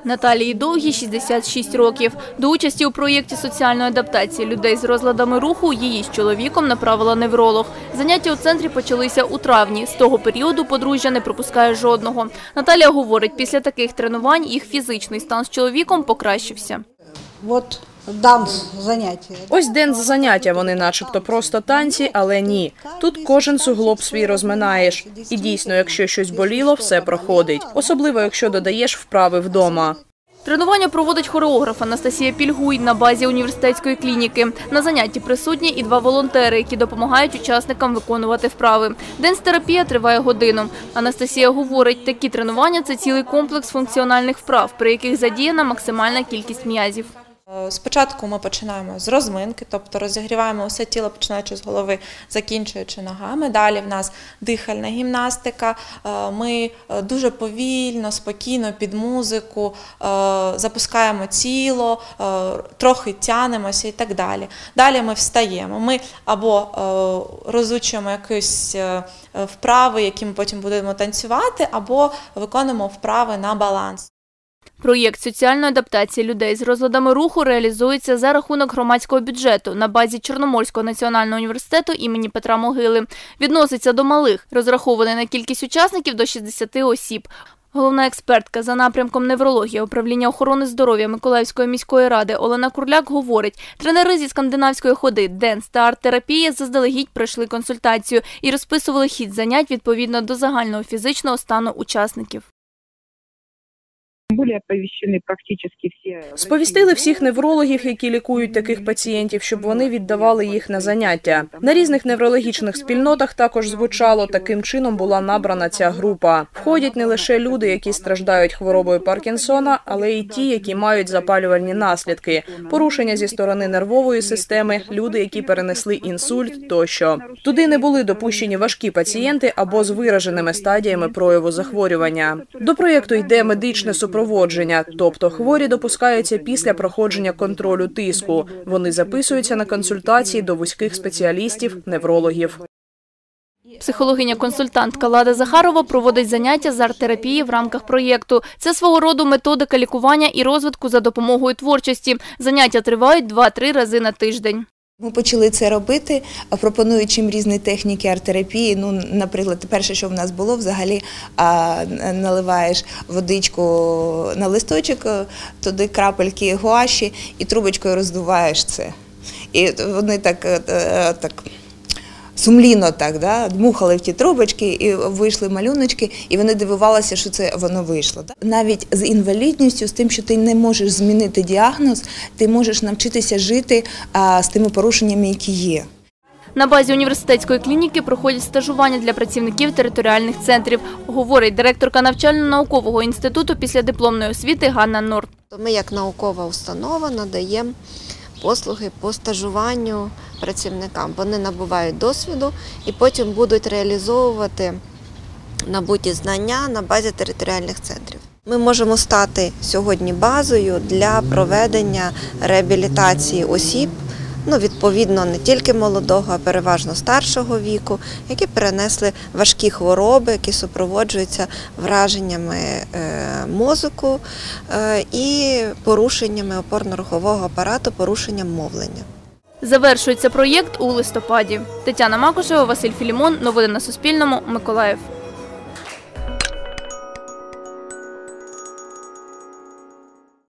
Наталії Довгій 66 років. До участі у проєкті соціальної адаптації людей з розладами руху її з чоловіком направила невролог. Заняття у центрі почалися у травні. З того періоду подружжя не пропускає жодного. Наталія говорить, після таких тренувань їх фізичний стан з чоловіком покращився. Ось денс-заняття, вони начебто просто танці, але ні. Тут кожен суглоб свій розминаєш. І дійсно, якщо щось боліло, все проходить. Особливо, якщо додаєш вправи вдома. Тренування проводить хореограф Анастасія Пільгуй на базі університетської клініки. На занятті присутні і 2 волонтери, які допомагають учасникам виконувати вправи. Денс-терапія триває годину. Анастасія говорить, такі тренування – це цілий комплекс функціональних вправ, при яких задіяна максимальна кількість м'язів. Спочатку ми починаємо з розминки, тобто розігріваємо усе тіло, починаючи з голови, закінчуючи ногами. Далі в нас дихальна гімнастика. Ми дуже повільно, спокійно, під музику запускаємо тіло, трохи тянемося і так далі. Далі ми встаємо. Ми або розучуємо якісь вправи, які ми потім будемо танцювати, або виконуємо вправи на баланс. Проєкт соціальної адаптації людей з розладами руху реалізується за рахунок громадського бюджету на базі Чорноморського національного університету імені Петра Могили. Відноситься до малих, розрахований на кількість учасників до 60 осіб. Головна експертка за напрямком неврологія управління охорони здоров'я Миколаївської міської ради Олена Курляк говорить, тренери зі скандинавської ходи, денс та арт-терапії заздалегідь пройшли консультацію і розписували хід занять відповідно до загального фізичного стану учасників. Сповістили всіх неврологів, які лікують таких пацієнтів, щоб вони віддавали їх на заняття. На різних неврологічних спільнотах також звучало, таким чином була набрана ця група. Входять не лише люди, які страждають хворобою Паркінсона, але й ті, які мають запалювальні наслідки, порушення зі сторони нервової системи, люди, які перенесли інсульт тощо. Туди не були допущені важкі пацієнти або з вираженими стадіями прояву захворювання. До проєкту йде медичне супроводження, тобто хворі допускаються після проходження контролю тиску. Вони записуються на консультації до вузьких спеціалістів, неврологів. Психологиня-консультантка Лада Захарова проводить заняття з арт-терапії в рамках проєкту. Це свого роду методика лікування і розвитку за допомогою творчості. Заняття тривають 2-3 рази на тиждень. Ми почали це робити, пропонуючи їм різні техніки арт-терапії. Наприклад, перше, що в нас було, взагалі наливаєш водичку на листочок, туди крапельки гуаші і трубочкою роздуваєш це. І вони так сумлінно дмухали в ті трубочки, і вийшли малюночки, і вони дивувалися, що це воно вийшло. Навіть з інвалідністю, з тим, що ти не можеш змінити діагноз, ти можеш навчитися жити з тими порушеннями, які є. На базі університетської клініки проходять стажування для працівників територіальних центрів, говорить директорка навчально-наукового інституту післядипломної освіти Ганна Норт. Ми як наукова установа надаємо послуги по стажуванню працівникам. Вони набувають досвіду і потім будуть реалізовувати набуті знання на базі територіальних центрів. Ми можемо стати сьогодні базою для проведення реабілітації осіб, відповідно, не тільки молодого, а переважно старшого віку, які перенесли важкі хвороби, які супроводжуються враженнями мозку і порушеннями опорно-рухового апарату, порушенням мовлення. Завершується проєкт у листопаді. Тетяна Макушева, Василь Філімон. Новини на Суспільному. Миколаїв.